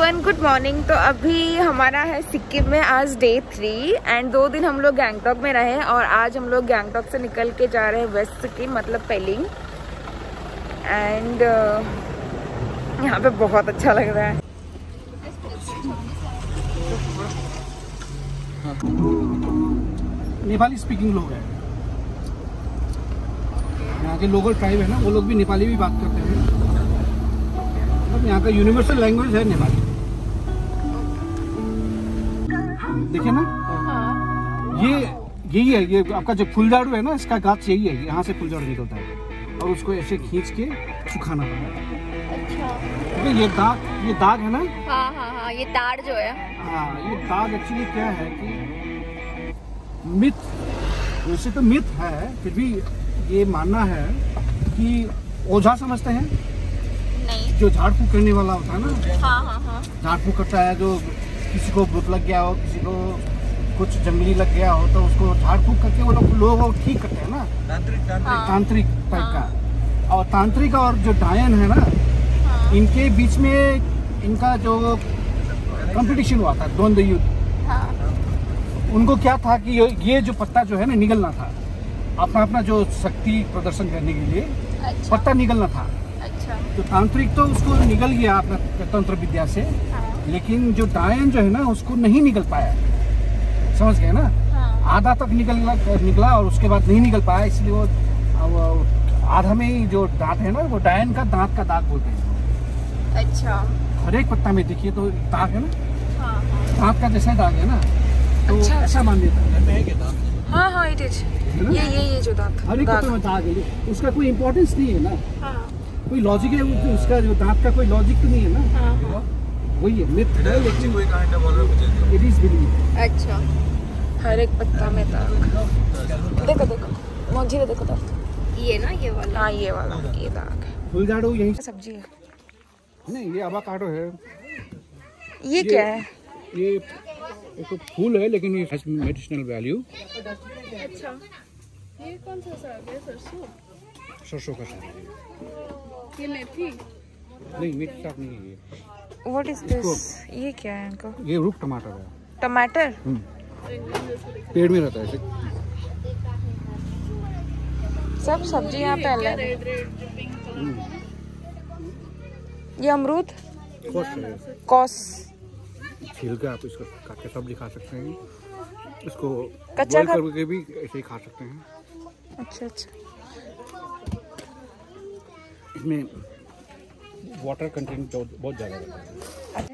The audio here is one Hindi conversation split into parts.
Everyone, good morning. तो अभी हमारा है सिक्किम में आज डे 3 एंड 2 दिन हम लोग गैंगटॉक में रहे और आज हम लोग गैंगटॉक से निकल के जा रहे हैं वेस्ट सिक्किम, मतलब पेलिंग। एंड यहाँ पे बहुत अच्छा लग रहा है। नेपाली स्पीकिंग लोग हैं, यहाँ के लोकल ट्राइब है ना, वो लोग भी नेपाली भी बात करते हैं। मतलब यहाँ का यूनिवर्सल लैंग्वेज है नेपाली। देखिए ना, ये यही है, ये आपका जो फुलझाड़ू है ना, इसका गाछ यही है, यहाँ से फुलझाड़ू निकलता है और उसको ऐसे खींच के सुखाना पड़ता है। अच्छा। ये दाग है ना। हाँ हाँ हाँ, ये तार जो है। हाँ, ये दाग एक्चुअली क्या है कि मिथ, वैसे तो मिथ है, फिर भी ये मानना है कि ओझा समझते हैं नहीं, जो झाड़ फूक करने वाला होता है ना। हाँ हाँ हाँ, झाड़ फूक करता है, जो किसी को भूत लग गया हो, किसी को कुछ जंगली लग गया हो, तो उसको झाड़ फूक करके वो लोग ठीक करते हैं ना। तांत्रिक टाइप का। और तांत्रिक और जो डायन है ना, इनके बीच में इनका जो कंपटीशन हुआ था, द्वंद्व युद्ध। उनको क्या था कि ये जो पत्ता जो है ना, निगलना था, अपना जो शक्ति प्रदर्शन करने के लिए। अच्छा। पत्ता निगलना था। अच्छा। तो तांत्रिक तो उसको निगल गया अपना तंत्र विद्या से। लेकिन जो डायन जो है ना, उसको नहीं निकल पाया, समझ गए ना। आधा तक निकला और उसके बाद नहीं निकल पाया, इसलिए वो आधा में ही जो दांत है ना, वो डायन का दांत का दाग बोलते हैं। अच्छा। हर एक पत्ता में देखिए तो दाग है ना। दांत का जैसा दाग है ना, तो अच्छा, ऐसा मान लेता है। हाँ हाँ, इट इज ये जो दांत, हर एक पत्ते में दाग है, उसका कोई इम्पोर्टेंस नहीं है ना। कोई लॉजिक है उसका, जो दांत का कोई लॉजिक तो नहीं है ना। वही है, मिथ है, लेकिन कोई इट इज बिलीव। अच्छा, हर एक पत्ता में दाग। देखो मुझे देखो दाग, ये ना, ये वाला। हाँ, ये वाला, ये दाग है। फुलझाड़ू यही सब्जी है। नहीं, ये अवाकाडो है। ये क्या है? ये एक तो फूल है, लेकिन ये मेडिसिनल वैल्यू। अच्छा, ये कौन सा साग है? सरसों का साग है। ये मेथी नहीं, मेथी साग नहीं है ये। What is this? ये क्या है इनका? ये रूट टमाटर है। टमाटर पेड़ में रहता है ऐसे। सब सब्जी यहाँ पे अलग है। ये अमरूद कॉस छिलका, आप इसको काट के सब्जी खा सकते हैं, इसको कच्चा करके भी ऐसे ही खा सकते हैं। अच्छा। इसमें वाटर कंटेंट बहुत ज़्यादा रहता है।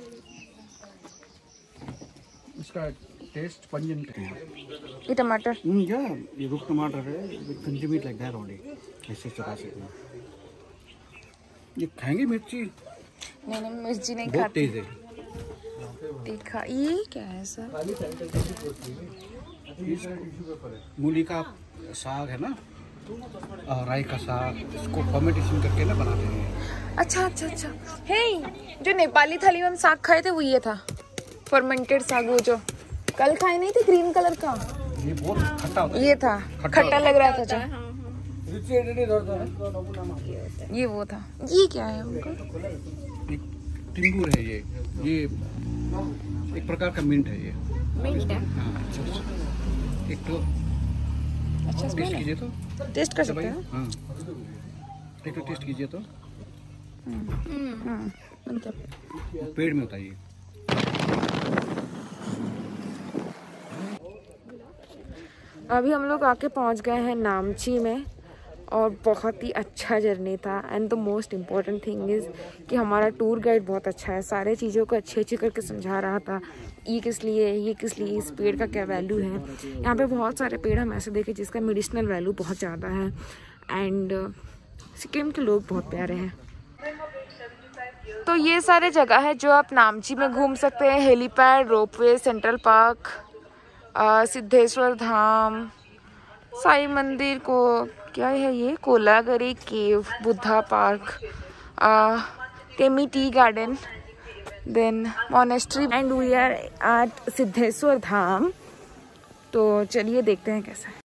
इसका टेस्ट पंजेंट है। ये टमाटर, ये रूट टमाटर है, consume it like that only, ऐसे चला सकते हैं। ये खाएंगे मिर्ची? नहीं, मिर्ची नहीं बहुत खाती। तेज है। देखा, ये क्या है सर? मूली का साग है ना, राई का साग, इसको फर्मेंटेशन करके ना बनाते हैं। अच्छा। हे, जो नेपाली थाली में हम साग खाए थे वो ये था, फर्मेंटेड साग, वो जो कल खाए नहीं थे, ग्रीन कलर का। ये बहुत खट्टा होता है। ये था, खट्टा लग रहा था जो। ये वो था। ये क्या है उनका? टिंगूर है ये एक प्रकार का मिंट है। ये मिंट है। हाँ, एक तो अच्छा, टेस्ट कीजिए तो। टेस्ट कर सकते हैं। हाँ, एक तो टेस्ट कीजिए तो। पेड़ में होता है ये। अभी हम लोग आके पहुंच गए हैं नामची में और बहुत ही अच्छा जर्नी था। And the most important thing is कि हमारा टूर गाइड बहुत अच्छा है, सारे चीज़ों को अच्छे करके समझा रहा था। ये किस लिए, इस पेड़ का क्या वैल्यू है। यहाँ पे बहुत सारे पेड़ हम ऐसे देखे जिसका मेडिसिनल वैल्यू बहुत ज़्यादा है। एंड सिक्किम के लोग बहुत प्यारे हैं। तो ये सारे जगह है जो आप नामची में घूम सकते हैं। Helipad, ropeway, central park, Siddheshwar Dham, Sai मंदिर को क्या है ये, Kolagari cave, Buddha park, Temi tea garden, then monastery, and we are at Siddheshwar Dham. तो चलिए देखते हैं कैसा है।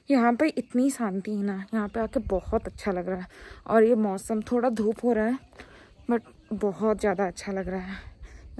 यहाँ पे इतनी शांति है ना, यहाँ पे आके बहुत अच्छा लग रहा है। और ये मौसम थोड़ा धूप हो रहा है बट बहुत ज़्यादा अच्छा लग रहा है।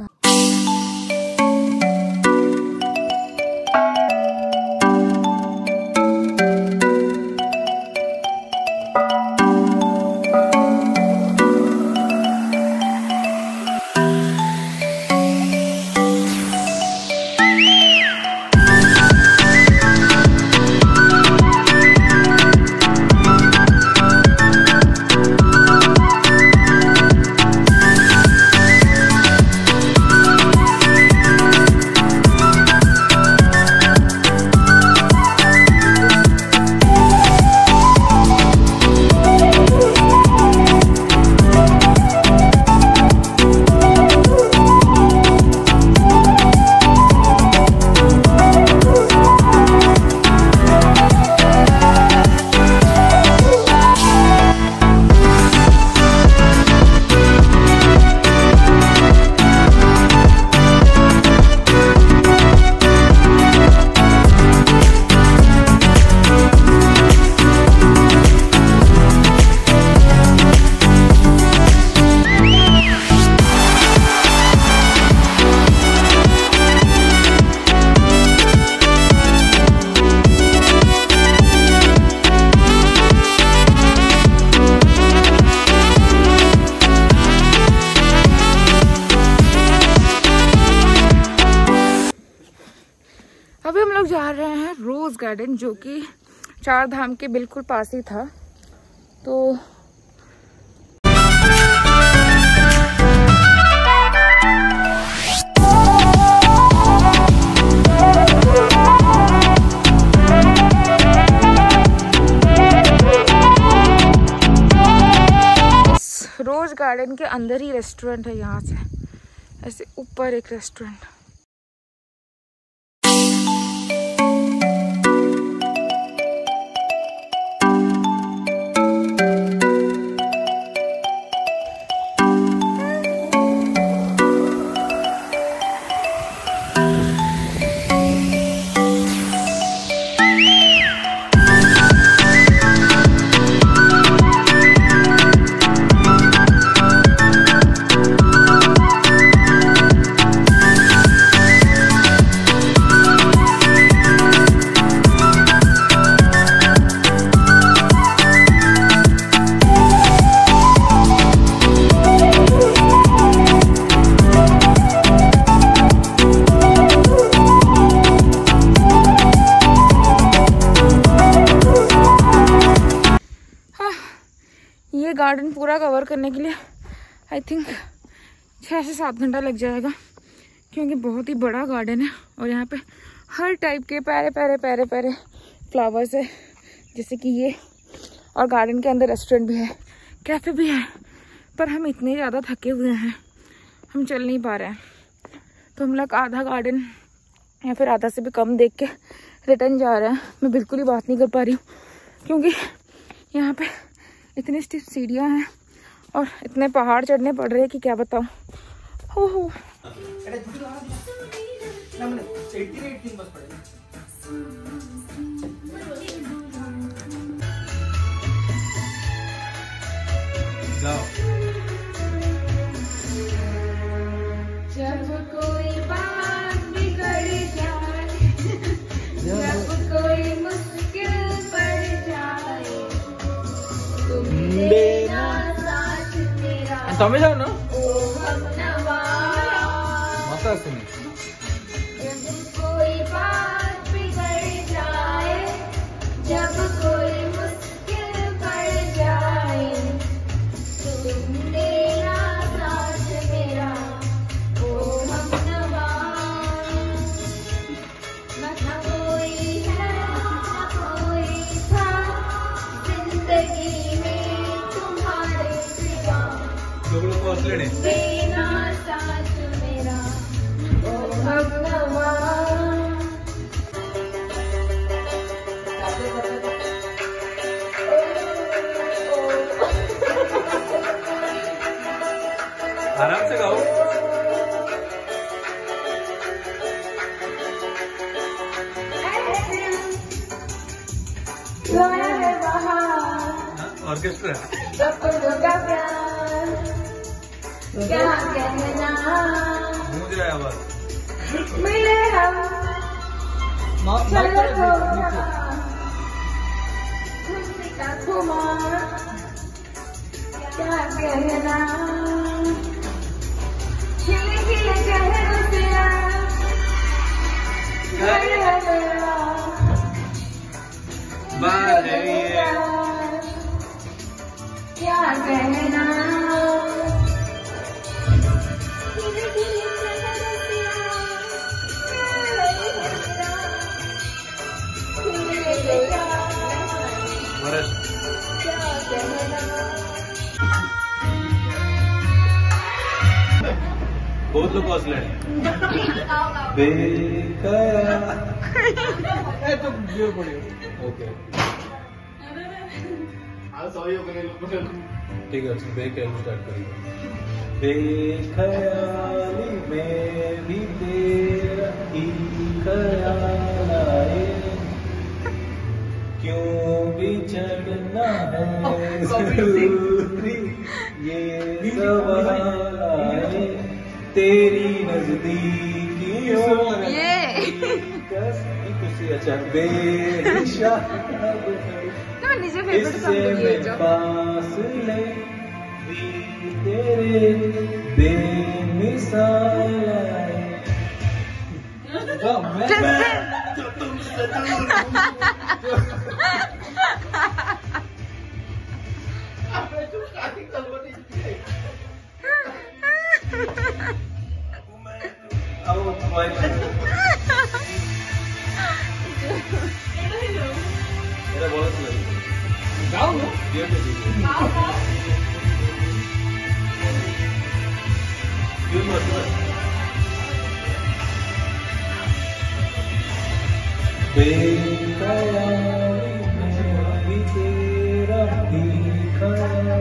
अभी हम लोग जा रहे हैं रोज गार्डन, जो कि 4 धाम के बिल्कुल पास ही था। तो रोज गार्डन के अंदर ही रेस्टोरेंट है, यहाँ से ऐसे ऊपर एक रेस्टोरेंट। ये गार्डन पूरा कवर करने के लिए आई थिंक 6 से 7 घंटा लग जाएगा, क्योंकि बहुत ही बड़ा गार्डन है और यहाँ पे हर टाइप के प्यारे प्यारे प्यारे प्यारे फ्लावर्स है, जैसे कि ये। और गार्डन के अंदर रेस्टोरेंट भी है, कैफ़े भी है। पर हम इतने ज़्यादा थके हुए हैं, हम चल नहीं पा रहे हैं, तो हम लोग आधा गार्डन या फिर आधा से भी कम देख के रिटर्न जा रहे हैं। मैं बिल्कुल ही बात नहीं कर पा रही हूँ, क्योंकि यहाँ पे इतनी स्टीप सीढ़ियाँ हैं और इतने पहाड़ चढ़ने पड़ रहे हैं कि क्या बताऊँ। हो जब कोई बात बिगड़ जाए, जब कोई मुश्किल पड़ जाए, તમે જાઓ ને માતા સુની कोई बात बिगड़ जाए, जब कोई मुश्किल पड़ जाए, तुम देना साथ मेरा ओ हमनवा। न कोई है न कोई था जिंदगी में तुम्हारे सिवा, देना साथ मेरा ओ हमनवा। आराम से गाओ। ऑर्केस्ट्रा क्या कहना मुझे आवाज मिले हम चलो खुशी का खुमार क्या कहना खिले खिले चेहरों से क्या कहना बहुत लोग हौसले हैं ओके ठीक है बेख्याली स्टार्ट करेंगे बेख्याली में भी तेरा ही ख्याल आए क्यों बिछड़ना है जरूरी ये सवाल आए तेरी नजदीकियों अच्छा फासले भी तेरे बेमिसाल मेरा बहुत जाओ ना क्यों मतलब बेख्याली में भी तेरा ही ख्याल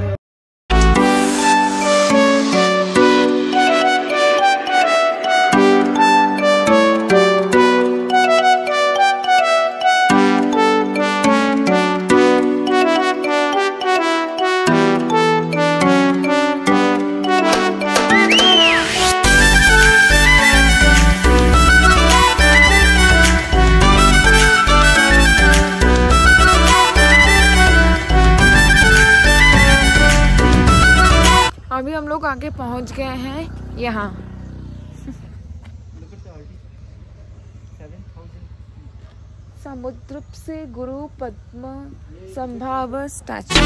अभी हम लोग आगे पहुंच गए हैं यहाँ समुद्र से गुरु पद्म संभाव स्टैचू।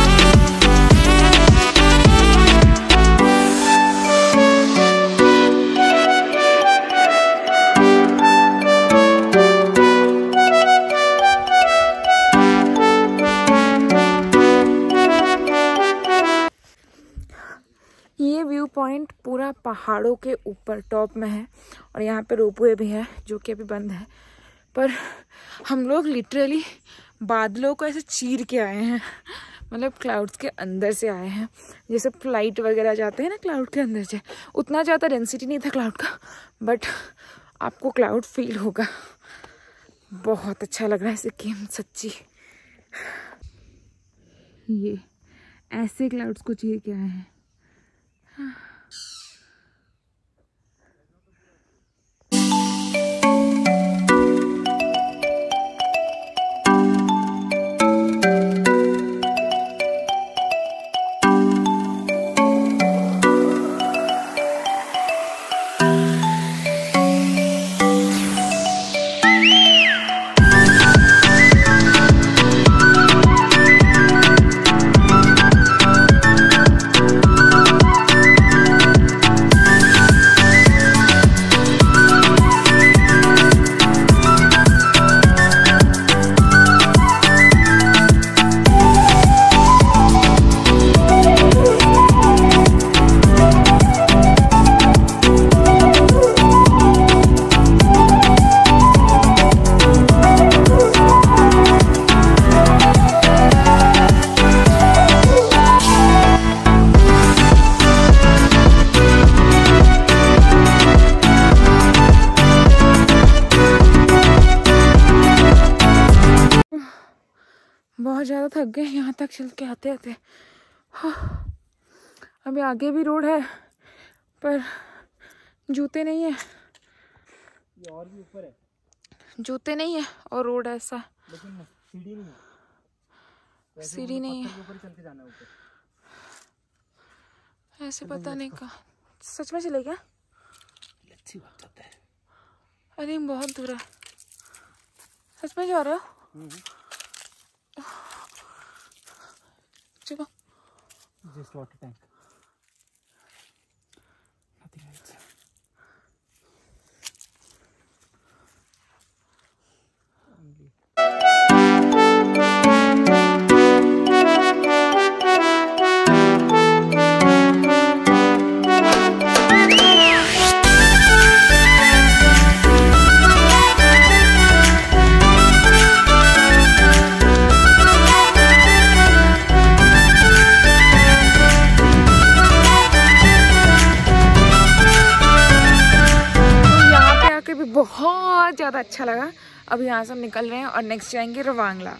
ये व्यू पॉइंट पूरा पहाड़ों के ऊपर टॉप में है और यहाँ पे रोपवे भी है जो कि अभी बंद है, पर हम लोग लिटरली बादलों को ऐसे चीर के आए हैं, मतलब क्लाउड्स के अंदर से आए हैं। जैसे फ्लाइट वगैरह जाते हैं ना क्लाउड के अंदर से, उतना ज़्यादा डेंसिटी नहीं था क्लाउड का, बट आपको क्लाउड फील होगा। बहुत अच्छा लग रहा है सिक्किम सच्ची। ये ऐसे क्लाउड्स को चीर के आए हैं। बहुत ज़्यादा थक गए यहाँ तक चल के आते आते। हाँ, अभी आगे भी रोड है पर जूते नहीं है। ये और भी ऊपर है, जूते नहीं है और रोड ऐसा, लेकिन सीढ़ी नहीं है। सीढ़ी नहीं है, ऊपर चल के जाना है ऊपर। ऐसे पता नहीं कहाँ। सच में चले क्या? अच्छी बात होता है। अरे बहुत दूर है। सच में जा रहे हो? चलो। Just water tank, nothing else. बहुत ज़्यादा अच्छा लगा। अभी यहाँ से हम निकल रहे हैं और नेक्स्ट जाएंगे रवांगला।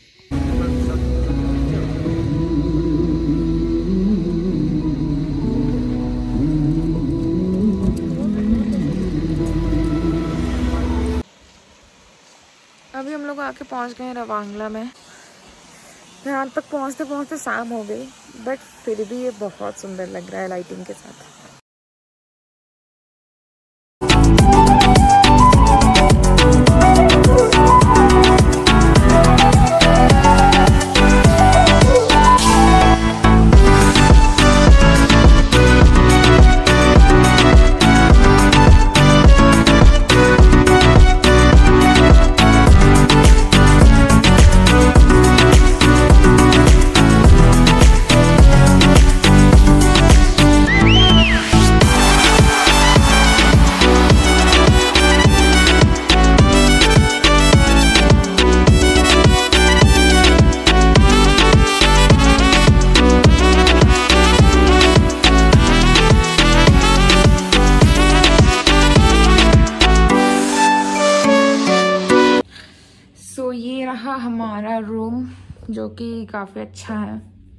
अभी हम लोग आके पहुँच गए हैं रवांगला में। यहाँ तक पहुँचते पहुँचते शाम हो गई, बट फिर भी ये बहुत सुंदर लग रहा है लाइटिंग के साथ। ये रहा हमारा रूम, जो कि काफी अच्छा है।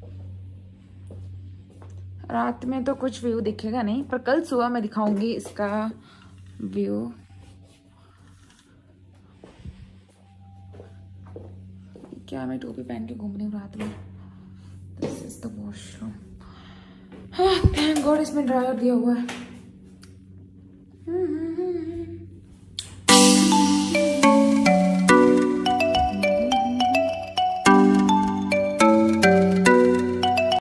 रात में तो कुछ व्यू दिखेगा नहीं, पर कल सुबह मैं दिखाऊंगी इसका व्यू। क्या मैं टोपी पहन के घूम रही हूँ रात में। This is the washroom. हाँ, थैंक गॉड इसमें ड्रायर दिया हुआ है।